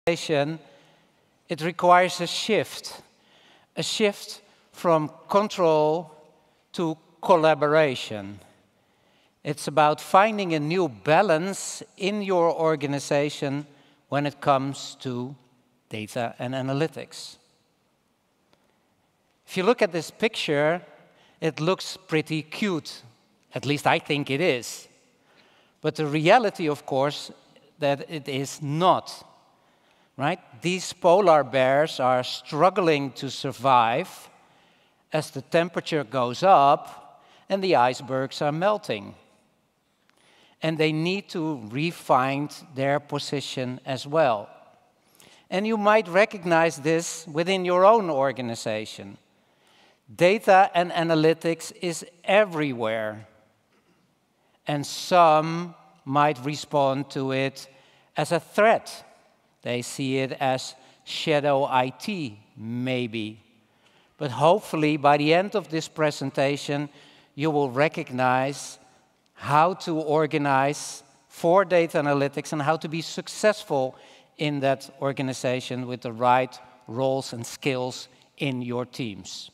it requires a shift from control to collaboration. It's about finding a new balance in your organization when it comes to data and analytics. If you look at this picture, it looks pretty cute. At least I think it is. But the reality, of course, that it is not. Right? These polar bears are struggling to survive as the temperature goes up and the icebergs are melting. And they need to refine their position as well. And you might recognize this within your own organization. Data and analytics is everywhere. And some might respond to it as a threat. They see it as shadow IT, maybe. But hopefully, by the end of this presentation, you will recognize how to organize for data analytics and how to be successful in that organization with the right roles and skills in your teams.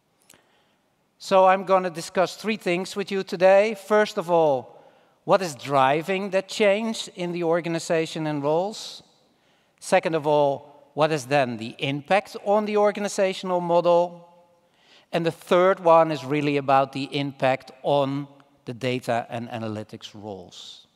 So I'm going to discuss 3 things with you today. First of all, what is driving that change in the organization and roles? Second of all, what is then the impact on the organizational model? And the third one is really about the impact on the data and analytics roles.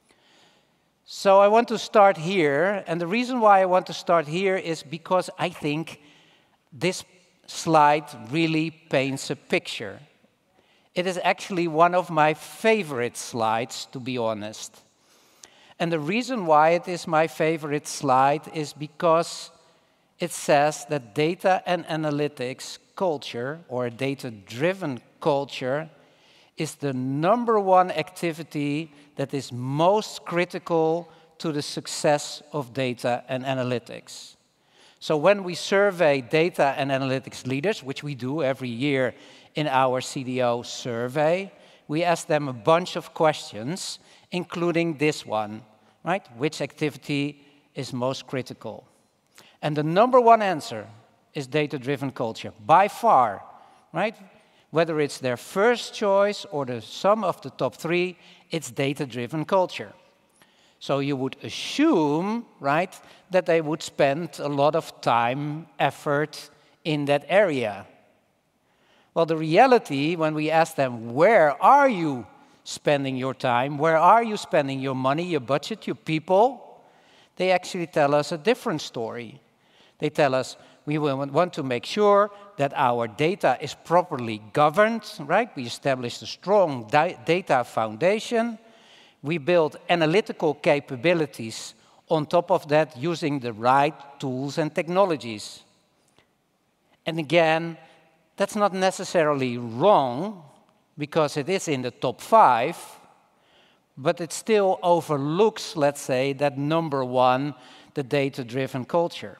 So I want to start here, and the reason why I want to start here is because I think this slide really paints a picture. It is actually one of my favorite slides, to be honest. And the reason why it is my favorite slide is because it says that data and analytics culture, or a data-driven culture, is the #1 activity that is most critical to the success of data and analytics. So when we survey data and analytics leaders, which we do every year in our CDO survey, we ask them a bunch of questions, including this one, right? Which activity is most critical? And the #1 answer is data-driven culture, by far, right? Whether it's their first choice or the sum of the top 3, it's data-driven culture. So you would assume, right, that they would spend a lot of time, effort in that area. Well, the reality, when we ask them, where are you spending your time, where are you spending your money, your budget, your people, they actually tell us a different story. They tell us, we want to make sure that our data is properly governed, right? We established a strong data foundation. We build analytical capabilities on top of that using the right tools and technologies. And again, that's not necessarily wrong, because it is in the top 5, but it still overlooks, let's say, that #1, the data-driven culture.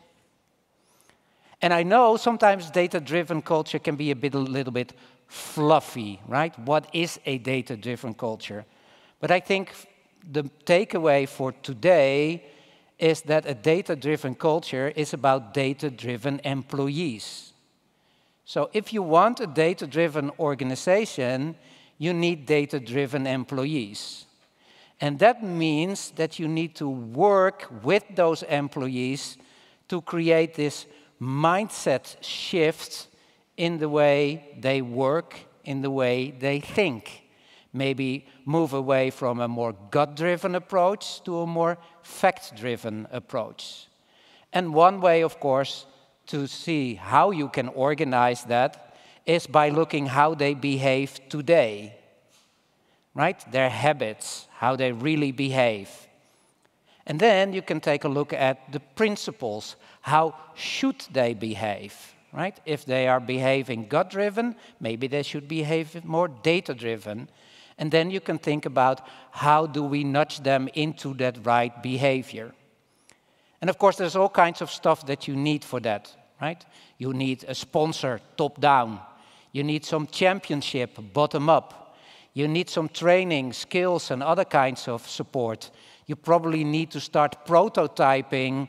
And I know sometimes data-driven culture can be a little bit fluffy, right? What is a data-driven culture? But I think the takeaway for today is that a data-driven culture is about data-driven employees. So if you want a data-driven organization, you need data-driven employees. And that means that you need to work with those employees to create this mindset shift in the way they work, in the way they think. Maybe move away from a more gut-driven approach to a more fact-driven approach. And one way, of course, to see how you can organize that is by looking how they behave today, right? Their habits, how they really behave. And then you can take a look at the principles. How should they behave, right? If they are behaving gut-driven, maybe they should behave more data-driven. And then you can think about how do we nudge them into that right behavior. And of course, there's all kinds of stuff that you need for that, right? You need a sponsor, top-down. You need some championship, bottom-up. You need some training, skills, and other kinds of support. You probably need to start prototyping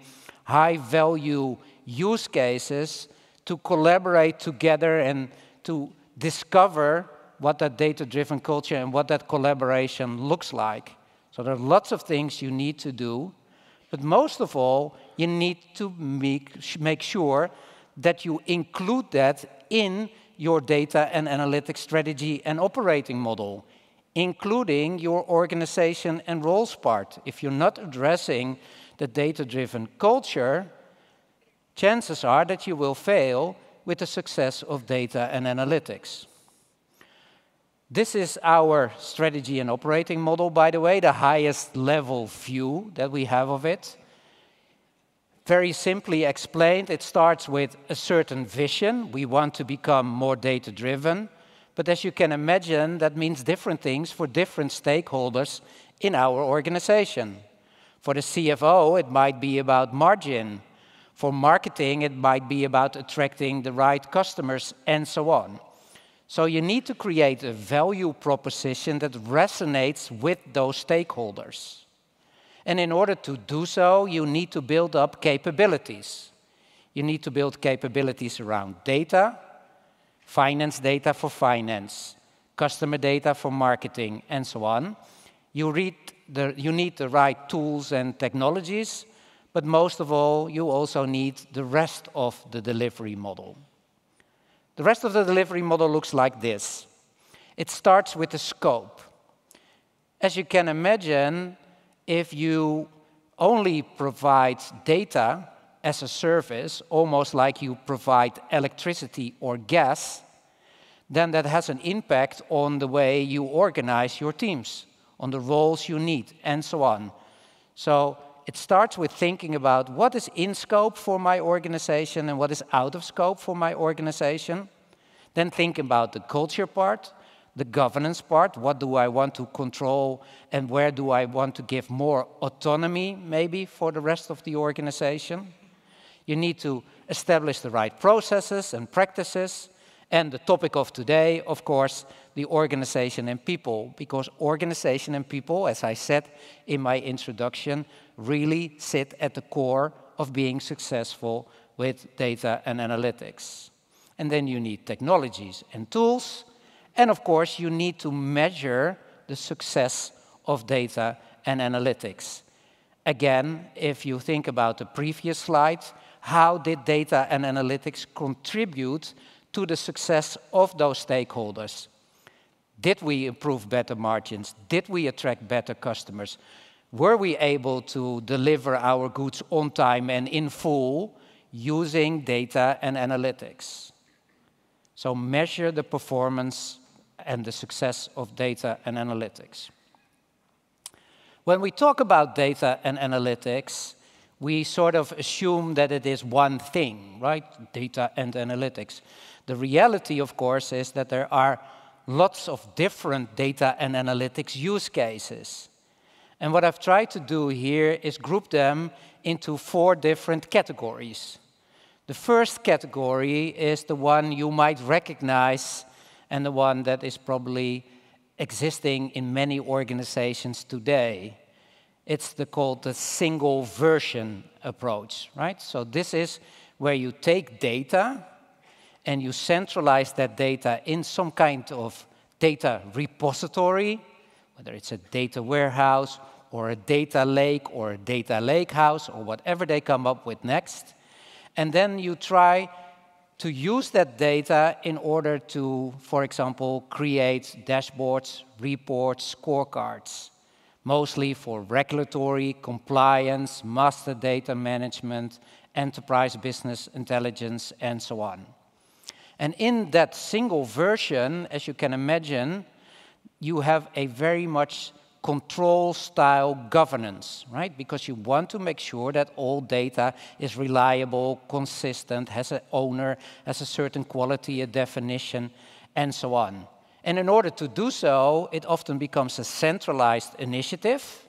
high-value use cases to collaborate together and to discover what that data-driven culture and what that collaboration looks like. So there are lots of things you need to do, but most of all, you need to make sure that you include that in your data and analytics strategy and operating model, including your organization and roles part. If you're not addressing the data-driven culture, chances are that you will fail with the success of data and analytics. This is our strategy and operating model, by the way, the highest level view that we have of it. Very simply explained, it starts with a certain vision. We want to become more data-driven. But as you can imagine, that means different things for different stakeholders in our organization. For the CFO, it might be about margin. For marketing, it might be about attracting the right customers, and so on. So you need to create a value proposition that resonates with those stakeholders. And in order to do so, you need to build up capabilities. You need to build capabilities around data, finance data for finance, customer data for marketing, and so on. You need the right tools and technologies, but most of all, you also need the rest of the delivery model. The rest of the delivery model looks like this. It starts with the scope. As you can imagine, if you only provide data as a service, almost like you provide electricity or gas, then that has an impact on the way you organize your teams, on the roles you need, and so on. So it starts with thinking about what is in scope for my organization and what is out of scope for my organization. Then think about the culture part, the governance part. What do I want to control and where do I want to give more autonomy maybe for the rest of the organization? You need to establish the right processes and practices. And the topic of today, of course, the organization and people, because organization and people, as I said in my introduction, really sit at the core of being successful with data and analytics. And then you need technologies and tools, and of course you need to measure the success of data and analytics. Again, if you think about the previous slide, how did data and analytics contribute to the success of those stakeholders? Did we improve better margins? Did we attract better customers? Were we able to deliver our goods on time and in full using data and analytics? So measure the performance and the success of data and analytics. When we talk about data and analytics, we sort of assume that it is one thing, right? Data and analytics. The reality, of course, is that there are lots of different data and analytics use cases. And what I've tried to do here is group them into 4 different categories. The first category is the one you might recognize and the one that is probably existing in many organizations today. It's called the single version approach, right? So this is where you take data and you centralize that data in some kind of data repository, whether it's a data warehouse or a data lake or a data lake house or whatever they come up with next. And then you try to use that data in order to, for example, create dashboards, reports, scorecards, mostly for regulatory, compliance, master data management, enterprise business intelligence, and so on. And in that single version, as you can imagine, you have a very much control-style governance, right? Because you want to make sure that all data is reliable, consistent, has an owner, has a certain quality, a definition, and so on. And in order to do so, it often becomes a centralized initiative,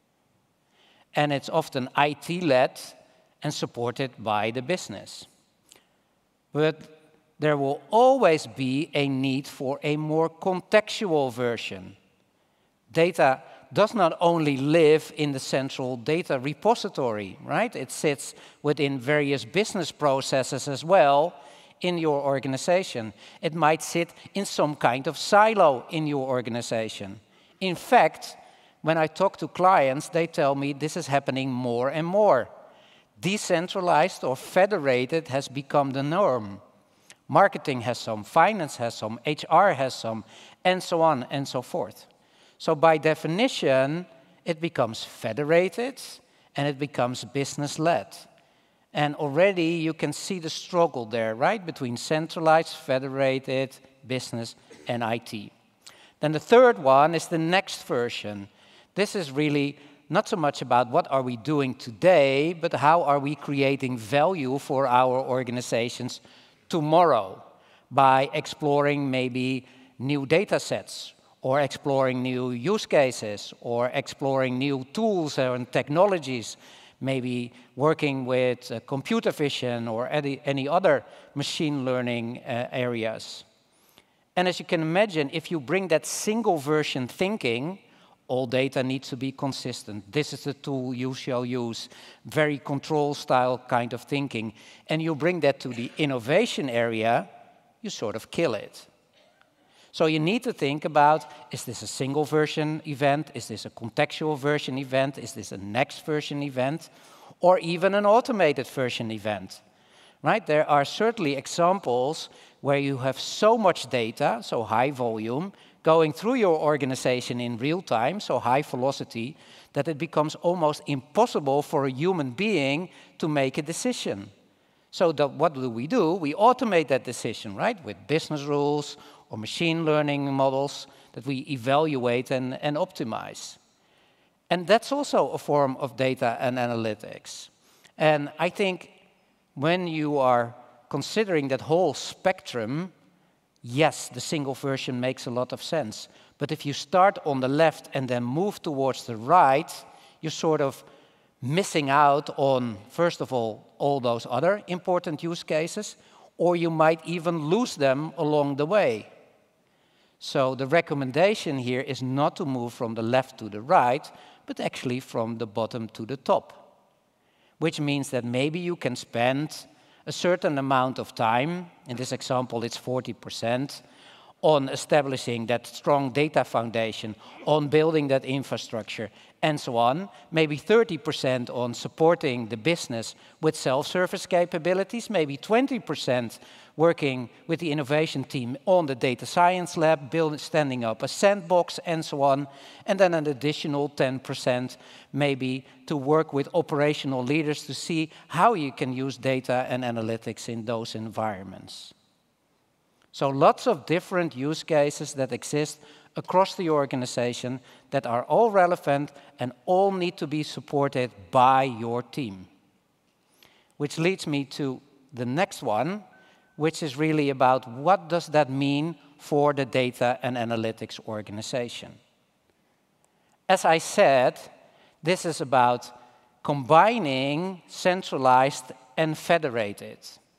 and it's often IT-led and supported by the business. But there will always be a need for a more contextual version. Data does not only live in the central data repository, right? It sits within various business processes as well in your organization. It might sit in some kind of silo in your organization. In fact, when I talk to clients, they tell me this is happening more and more. Decentralized or federated has become the norm. Marketing has some, finance has some, HR has some, and so on and so forth. So by definition, it becomes federated and it becomes business-led. And already you can see the struggle there, right, between centralized, federated, business, and IT. Then the third one is the next version. This is really not so much about what are we doing today, but how are we creating value for our organizations tomorrow by exploring maybe new data sets, or exploring new use cases, or exploring new tools and technologies, maybe working with computer vision or any other machine learning areas. And as you can imagine, if you bring that single version thinking, all data needs to be consistent. This is the tool you shall use, very control style kind of thinking. And you bring that to the innovation area, you sort of kill it. So you need to think about, is this a single version event? Is this a contextual version event? Is this a next version event? Or even an automated version event? Right? There are certainly examples where you have so much data, so high volume, going through your organization in real time, so high velocity, that it becomes almost impossible for a human being to make a decision. So what do? We automate that decision, right? With business rules or machine learning models that we evaluate and optimize. And that's also a form of data and analytics. And I think when you are considering that whole spectrum, yes, the single version makes a lot of sense. But if you start on the left and then move towards the right, you're sort of missing out on, first of all those other important use cases, or you might even lose them along the way. So the recommendation here is not to move from the left to the right, but actually from the bottom to the top. Which means that maybe you can spend a certain amount of time, in this example it's 40%, on establishing that strong data foundation, on building that infrastructure, and so on. Maybe 30% on supporting the business with self-service capabilities, maybe 20% working with the innovation team on the data science lab, standing up a sandbox, and so on. And then an additional 10% maybe to work with operational leaders to see how you can use data and analytics in those environments. So lots of different use cases that exist across the organization that are all relevant and all need to be supported by your team. Which leads me to the next one, which is really about what does that mean for the data and analytics organization. As I said, this is about combining centralized and federated.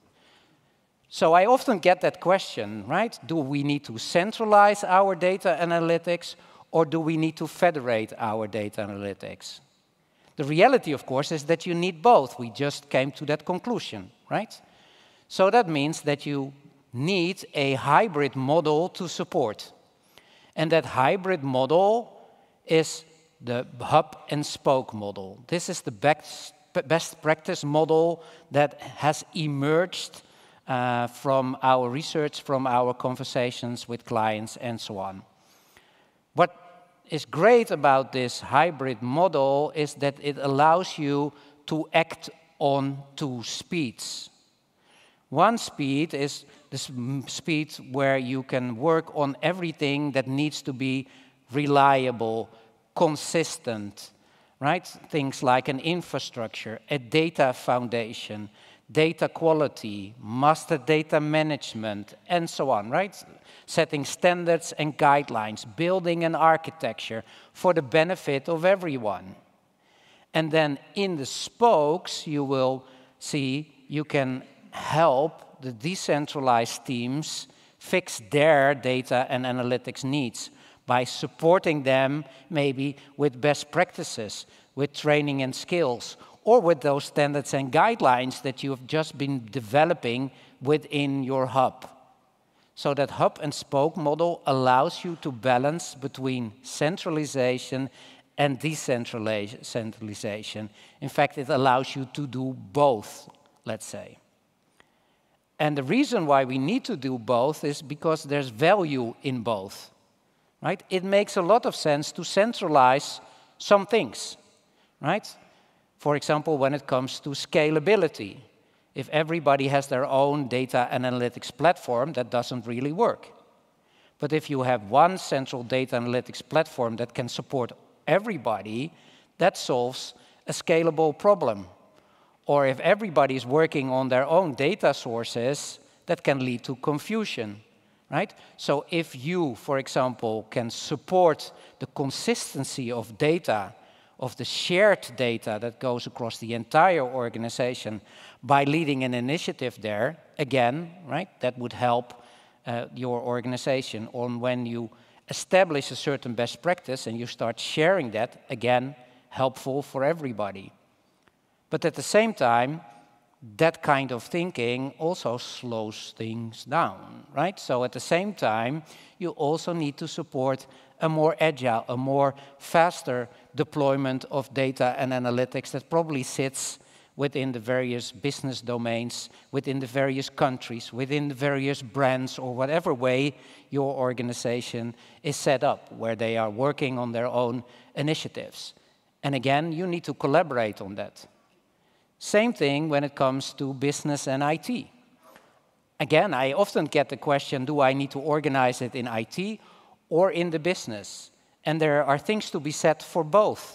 So I often get that question, right? Do we need to centralize our data analytics, or do we need to federate our data analytics? The reality, of course, is that you need both. We just came to that conclusion, right? So that means that you need a hybrid model to support. And that hybrid model is the hub and spoke model. This is the best practice model that has emerged from our research, from our conversations with clients, and so on. What is great about this hybrid model is that it allows you to act on two speeds. One speed is the speed where you can work on everything that needs to be reliable, consistent, right? Things like an infrastructure, a data foundation, data quality, master data management, and so on, right? Setting standards and guidelines, building an architecture for the benefit of everyone. And then in the spokes, you will see you can help the decentralized teams fix their data and analytics needs by supporting them maybe with best practices, with training and skills, or with those standards and guidelines that you have just been developing within your hub. So that hub and spoke model allows you to balance between centralization and decentralization. In fact, it allows you to do both, let's say. And the reason why we need to do both is because there's value in both, right? It makes a lot of sense to centralize some things, right? For example, when it comes to scalability. If everybody has their own data analytics platform, that doesn't really work. But if you have one central data analytics platform that can support everybody, that solves a scalable problem. Or if everybody is working on their own data sources, that can lead to confusion, right? So if you, for example, can support the consistency of data, of the shared data that goes across the entire organization by leading an initiative there, again, right, that would help your organization. On when you establish a certain best practice and you start sharing that, again, helpful for everybody. But at the same time, that kind of thinking also slows things down, right? So at the same time, you also need to support a more agile, a more faster deployment of data and analytics that probably sits within the various business domains, within the various countries, within the various brands, or whatever way your organization is set up, where they are working on their own initiatives. And again, you need to collaborate on that. Same thing when it comes to business and IT. Again, I often get the question, do I need to organize it in IT or in the business? And there are things to be said for both.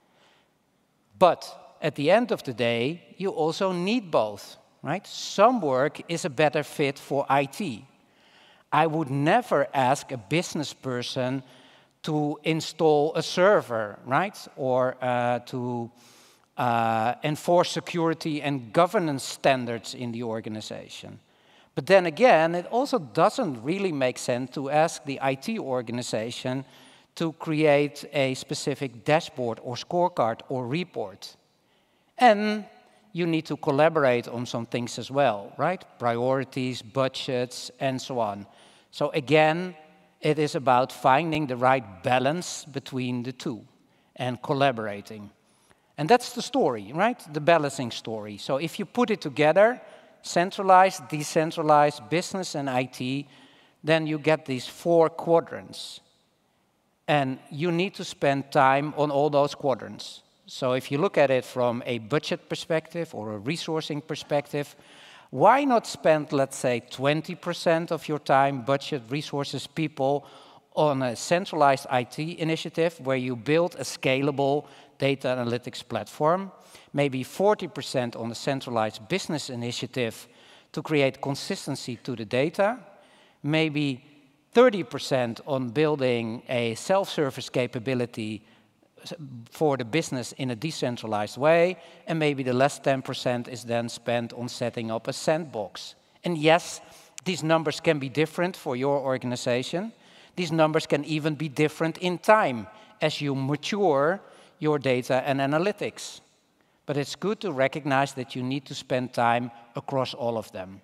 But at the end of the day, you also need both, right? Some work is a better fit for IT. I would never ask a business person to install a server, right? Or to enforce security and governance standards in the organization. But then again, it also doesn't really make sense to ask the IT organization to create a specific dashboard or scorecard or report. And you need to collaborate on some things as well, right? Priorities, budgets, and so on. So again, it is about finding the right balance between the two and collaborating. And that's the story, right? The balancing story. So if you put it together, centralized, decentralized, business and IT, then you get these 4 quadrants. And you need to spend time on all those quadrants. So if you look at it from a budget perspective or a resourcing perspective, why not spend, let's say, 20% of your time, budget, resources, people, on a centralized IT initiative where you build a scalable data analytics platform, maybe 40% on a centralized business initiative to create consistency to the data, maybe 30% on building a self-service capability for the business in a decentralized way, and maybe the last 10% is then spent on setting up a sandbox. And yes, these numbers can be different for your organization. These numbers can even be different in time as you mature your data and analytics. But it's good to recognize that you need to spend time across all of them.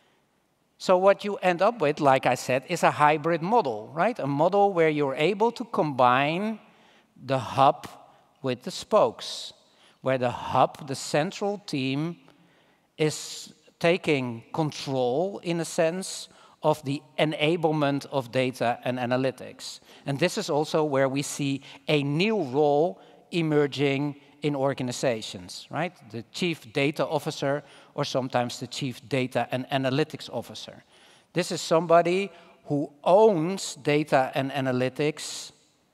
So what you end up with, like I said, is a hybrid model, right? A model where you're able to combine the hub with the spokes, where the hub, the central team, is taking control, in a sense, of the enablement of data and analytics. And this is also where we see a new role emerging in organizations, right? The chief data officer, or sometimes the chief data and analytics officer. This is somebody who owns data and analytics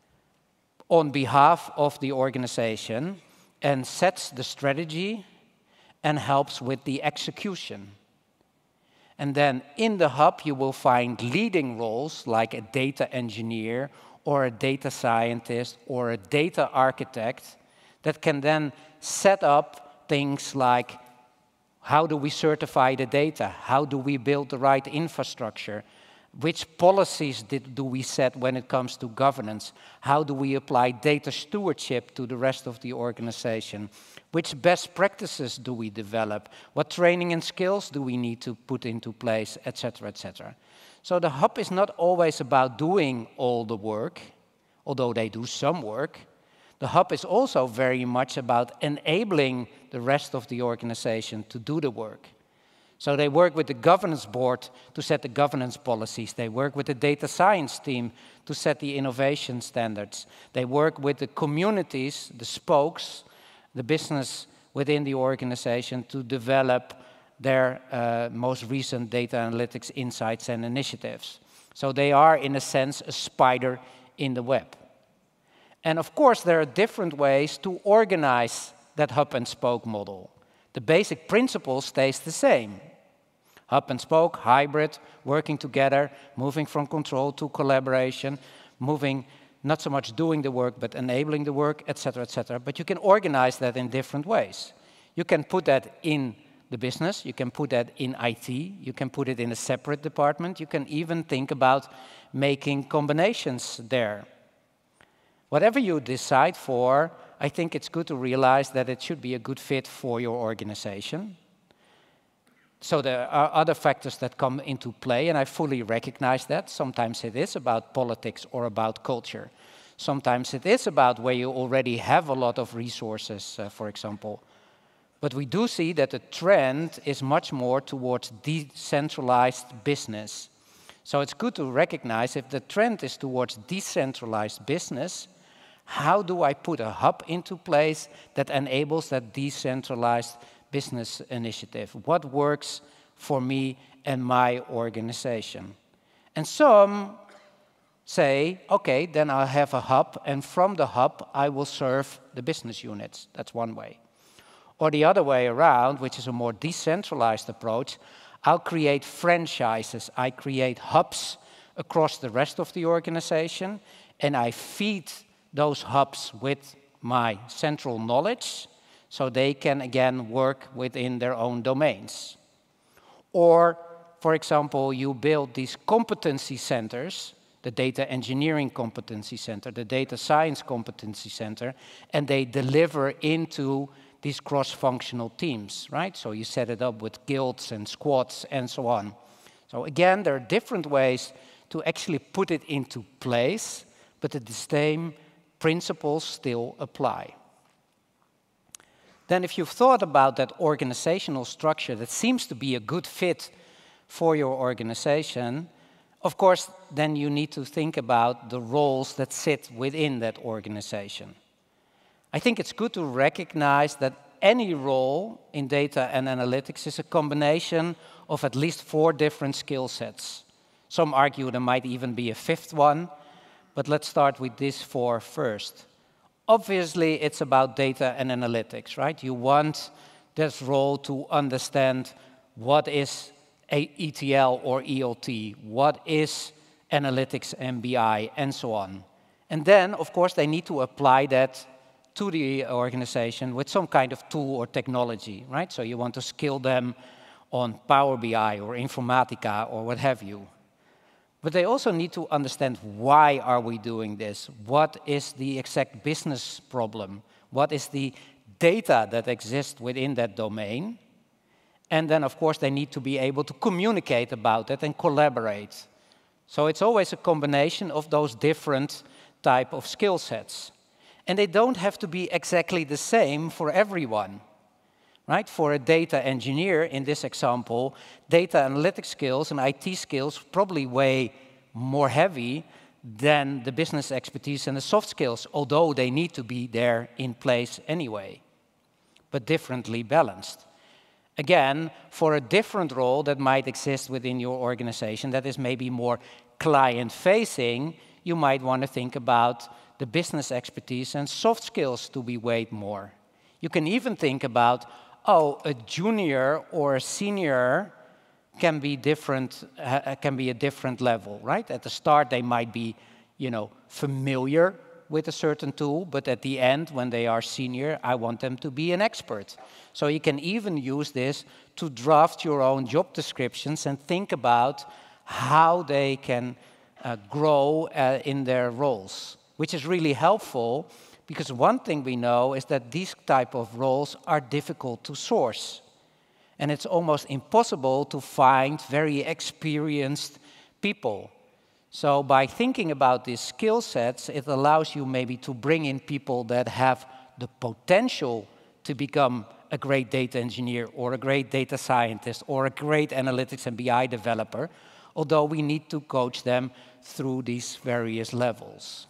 on behalf of the organization and sets the strategy and helps with the execution. And then in the hub, you will find leading roles like a data engineer or a data scientist or a data architect that can then set up things like how do we certify the data? How do we build the right infrastructure? Which policies do we set when it comes to governance? How do we apply data stewardship to the rest of the organization? Which best practices do we develop? What training and skills do we need to put into place, etc., etc. So the hub is not always about doing all the work, although they do some work. The hub is also very much about enabling the rest of the organization to do the work. So they work with the governance board to set the governance policies. They work with the data science team to set the innovation standards. They work with the communities, the spokes, the business within the organization to develop their most recent data analytics insights and initiatives. So they are, in a sense, a spider in the web. And of course, there are different ways to organize that hub and spoke model. The basic principle stays the same. Hub and spoke, hybrid, working together, moving from control to collaboration, moving not so much doing the work, but enabling the work, etc., etc. But you can organize that in different ways. You can put that in the business, you can put that in IT, you can put it in a separate department, you can even think about making combinations there. Whatever you decide for, I think it's good to realize that it should be a good fit for your organization. So there are other factors that come into play, and I fully recognize that. Sometimes it is about politics or about culture. Sometimes it is about where you already have a lot of resources, for example. But we do see that the trend is much more towards decentralized business. So it's good to recognize if the trend is towards decentralized business, how do I put a hub into place that enables that decentralized business initiative? What works for me and my organization? And some say, okay, then I'll have a hub, and from the hub I will serve the business units. That's one way. Or the other way around, which is a more decentralized approach, I'll create franchises. I create hubs across the rest of the organization, and I feed those hubs with my central knowledge, so they can, again, work within their own domains. Or, for example, you build these competency centers, the data engineering competency center, the data science competency center, and they deliver into these cross-functional teams, right? So you set it up with guilds and squads and so on. So again, there are different ways to actually put it into place, but the same principles still apply. Then if you've thought about that organizational structure that seems to be a good fit for your organization, of course, then you need to think about the roles that sit within that organization. I think it's good to recognize that any role in data and analytics is a combination of at least 4 different skill sets. Some argue there might even be a 5th one, but let's start with these 4 first. Obviously, it's about data and analytics, right? You want this role to understand what is ETL or ELT, what is analytics and BI, and so on. And then, of course, they need to apply that to the organization with some kind of tool or technology, right? So you want to skill them on Power BI or Informatica or what have you. But they also need to understand, why are we doing this? What is the exact business problem? What is the data that exists within that domain? And then, of course, they need to be able to communicate about it and collaborate. So it's always a combination of those different type of skill sets. And they don't have to be exactly the same for everyone. Right? For a data engineer, in this example, data analytics skills and IT skills probably weigh more heavy than the business expertise and the soft skills, although they need to be there in place anyway, but differently balanced. Again, for a different role that might exist within your organization that is maybe more client-facing, you might want to think about the business expertise and soft skills to be weighed more. You can even think about, oh, a junior or a senior can be different, can be a different level, right? At the start, they might be, familiar with a certain tool, but at the end, when they are senior, I want them to be an expert. So you can even use this to draft your own job descriptions and think about how they can grow in their roles, which is really helpful because one thing we know is that these type of roles are difficult to source. And it's almost impossible to find very experienced people. So by thinking about these skill sets, it allows you maybe to bring in people that have the potential to become a great data engineer or a great data scientist or a great analytics and BI developer, although we need to coach them through these various levels.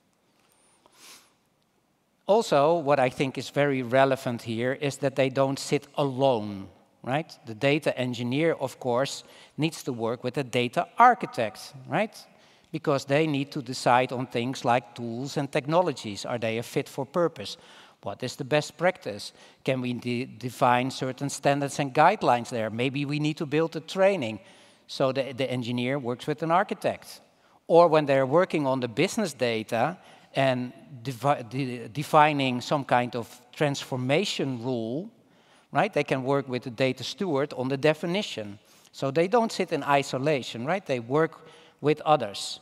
Also, what I think is very relevant here is that they don't sit alone, right? The data engineer, of course, needs to work with a data architect, right? Because they need to decide on things like tools and technologies. Are they a fit for purpose? What is the best practice? Can we define certain standards and guidelines there? Maybe we need to build a training. So the engineer works with an architect. Or when they're working on the business data and defining some kind of transformation rule, right? They can work with the data steward on the definition. So they don't sit in isolation, right? They work with others.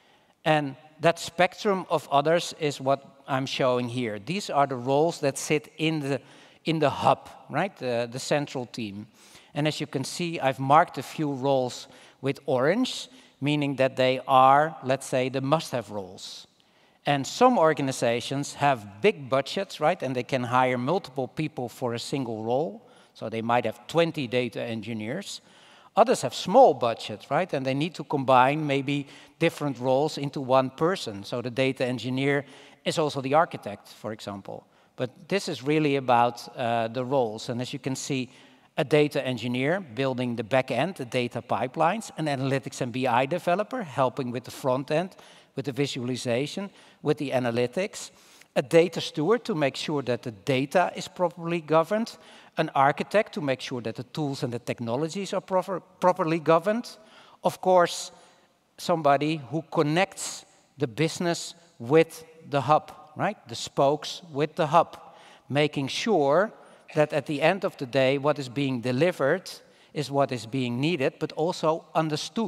And that spectrum of others is what I'm showing here. These are the roles that sit in the hub, right? The central team. And as you can see, I've marked a few roles with orange, meaning that they are, let's say, the must-have roles. And some organizations have big budgets, right? And they can hire multiple people for a single role. So they might have 20 data engineers. Others have small budgets, right? And they need to combine maybe different roles into one person. So the data engineer is also the architect, for example. But this is really about the roles. And as you can see, a data engineer building the back end, the data pipelines, an analytics and BI developer helping with the front end, with the visualization, with the analytics, a data steward to make sure that the data is properly governed, an architect to make sure that the tools and the technologies are properly governed, of course, somebody who connects the business with the hub, right? The spokes with the hub, making sure that at the end of the day, what is being delivered is what is being needed, but also understood,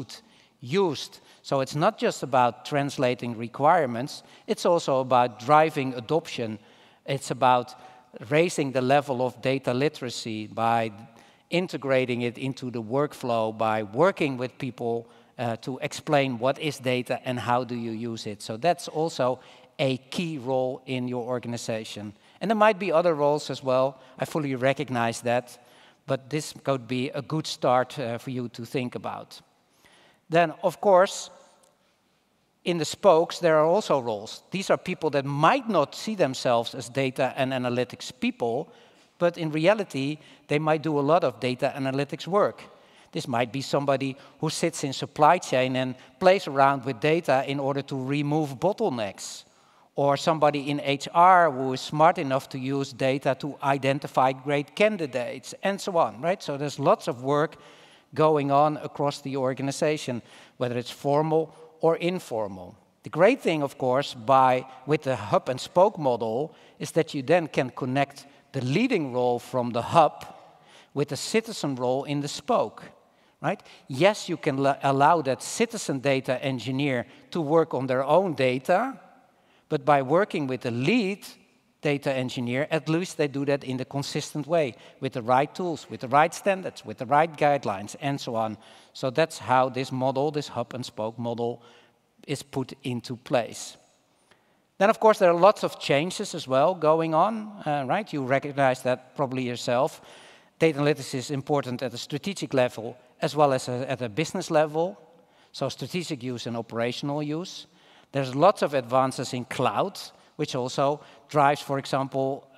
used. So it's not just about translating requirements, it's also about driving adoption. It's about raising the level of data literacy by integrating it into the workflow, by working with people to explain what is data and how do you use it. So that's also a key role in your organization. And there might be other roles as well. I fully recognize that. But this could be a good start for you to think about. Then, of course, in the spokes, there are also roles. These are people that might not see themselves as data and analytics people, but in reality, they might do a lot of data analytics work. This might be somebody who sits in supply chain and plays around with data in order to remove bottlenecks. Or somebody in HR who is smart enough to use data to identify great candidates, and so on, right? So there's lots of work going on across the organization, whether it's formal or informal. The great thing, of course, with the hub and spoke model is that you then can connect the leading role from the hub with the citizen role in the spoke, right? Yes, you can allow that citizen data engineer to work on their own data, but by working with the lead data engineer, at least they do that in a consistent way, with the right tools, with the right standards, with the right guidelines, and so on. So that's how this model, this hub and spoke model, is put into place. Then, of course, there are lots of changes as well going on, right? You recognize that probably yourself. Data analytics is important at a strategic level as well as at a business level. So strategic use and operational use. There's lots of advances in cloud, which also drives, for example,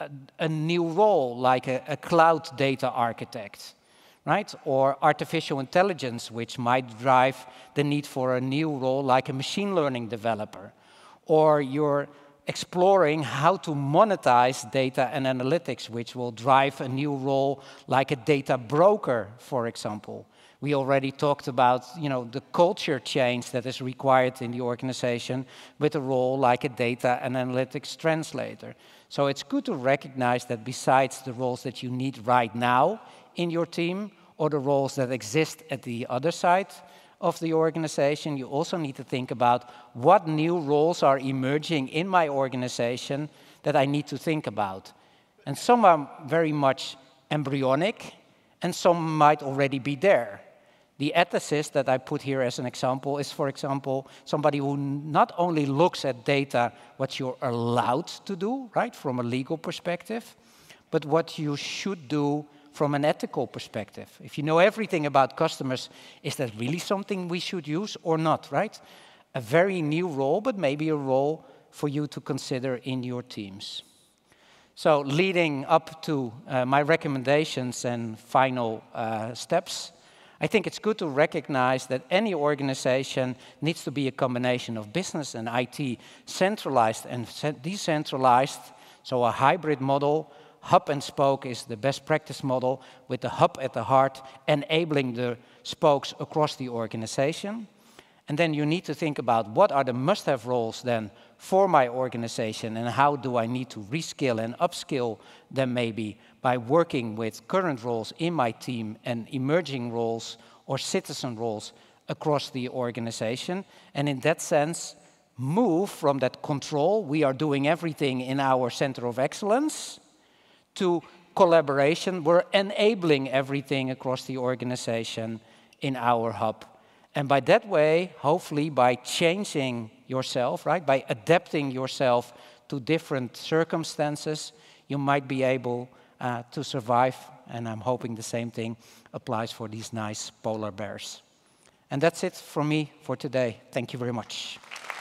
a new role like a cloud data architect, right? Or artificial intelligence, which might drive the need for a new role like a machine learning developer. Or you're exploring how to monetize data and analytics, which will drive a new role like a data broker, for example. We already talked about, the culture change that is required in the organization with a role like a data and analytics translator. So it's good to recognize that besides the roles that you need right now in your team or the roles that exist at the other side of the organization, you also need to think about what new roles are emerging in my organization that I need to think about. And some are very much embryonic, and some might already be there. The ethicist that I put here as an example is, for example, somebody who not only looks at data, what you're allowed to do, right, from a legal perspective, but what you should do from an ethical perspective. If you know everything about customers, is that really something we should use or not, right? A very new role, but maybe a role for you to consider in your teams. So leading up to my recommendations and final steps, I think it's good to recognize that any organization needs to be a combination of business and IT, centralized and decentralized, so a hybrid model. Hub and spoke is the best practice model, with the hub at the heart, enabling the spokes across the organization. And then you need to think about what are the must-have roles then for my organization, and how do I need to reskill and upskill them maybe by working with current roles in my team and emerging roles or citizen roles across the organization. And in that sense, move from that control, we are doing everything in our center of excellence, to collaboration, we're enabling everything across the organization in our hub. And by that way, hopefully by changing yourself, right, by adapting yourself to different circumstances, you might be able to survive. And I'm hoping the same thing applies for these nice polar bears. And that's it from me for today. Thank you very much.